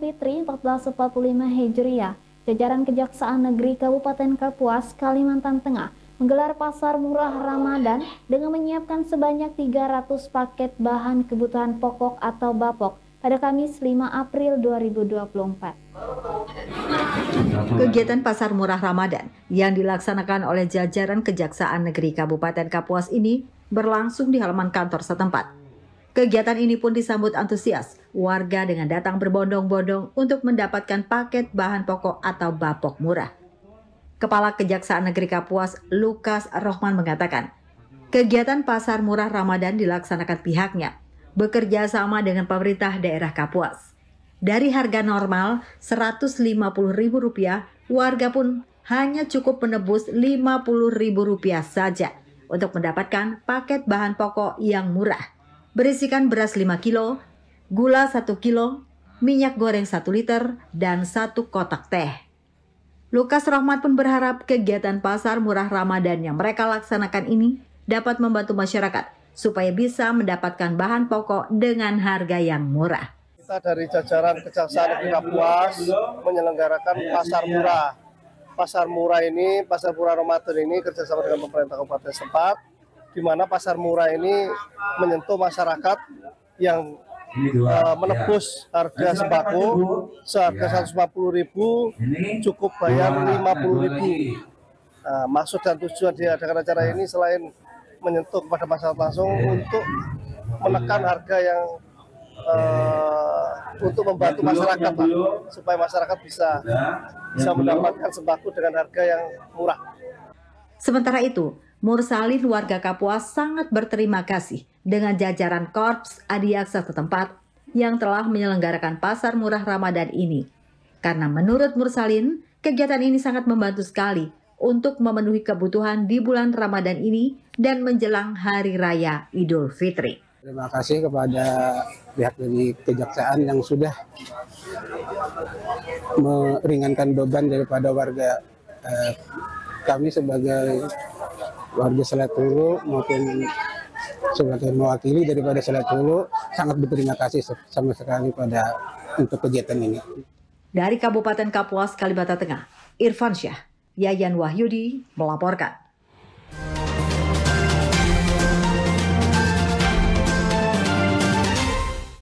Fitri 1445 Hijriah, jajaran Kejaksaan Negeri Kabupaten Kapuas, Kalimantan Tengah menggelar pasar murah Ramadan dengan menyiapkan sebanyak 300 paket bahan kebutuhan pokok atau BAPOK pada Kamis 5 April 2024. Kegiatan pasar murah Ramadan yang dilaksanakan oleh jajaran Kejaksaan Negeri Kabupaten Kapuas ini berlangsung di halaman kantor setempat. Kegiatan ini pun disambut antusias warga dengan datang berbondong-bondong untuk mendapatkan paket bahan pokok atau BAPOK murah. Kepala Kejaksaan Negeri Kapuas, Lukas Rohman mengatakan, kegiatan pasar murah Ramadan dilaksanakan pihaknya bekerja sama dengan pemerintah daerah Kapuas. Dari harga normal Rp150.000, warga pun hanya cukup menebus Rp50.000 saja untuk mendapatkan paket bahan pokok yang murah, berisikan beras 5 kilo, gula 1 kilo, minyak goreng 1 liter, dan 1 kotak teh. Lukas Rohman pun berharap kegiatan pasar murah Ramadan yang mereka laksanakan ini dapat membantu masyarakat supaya bisa mendapatkan bahan pokok dengan harga yang murah. Kita dari jajaran Kejaksaan Negeri Kapuas menyelenggarakan pasar murah. Pasar murah ini, pasar murah Ramadan ini kerjasama dengan pemerintah kabupaten setempat, di mana pasar murah ini menyentuh masyarakat yang menebus harga sembako seharga Rp150.000 cukup bayar Rp50.000. Maksud dan tujuan diadakan acara ini selain menyentuh kepada masyarakat langsung untuk menekan harga yang untuk membantu masyarakat, Pak, supaya masyarakat bisa mendapatkan sembako dengan harga yang murah. Sementara itu, Mursalin warga Kapuas sangat berterima kasih dengan jajaran Korps Adiaksa setempat yang telah menyelenggarakan pasar murah Ramadan ini. Karena menurut Mursalin, kegiatan ini sangat membantu sekali untuk memenuhi kebutuhan di bulan Ramadan ini dan menjelang Hari Raya Idul Fitri. Terima kasih kepada pihak dari Kejaksaan yang sudah meringankan beban daripada warga kami sebagai warga Selat Hulu maupun sebagai mewakili daripada Selat Hulu, sangat berterima kasih sama sekali untuk kegiatan ini. Dari Kabupaten Kapuas, Kalimantan Tengah, Irfan Syah, Yayan Wahyudi melaporkan.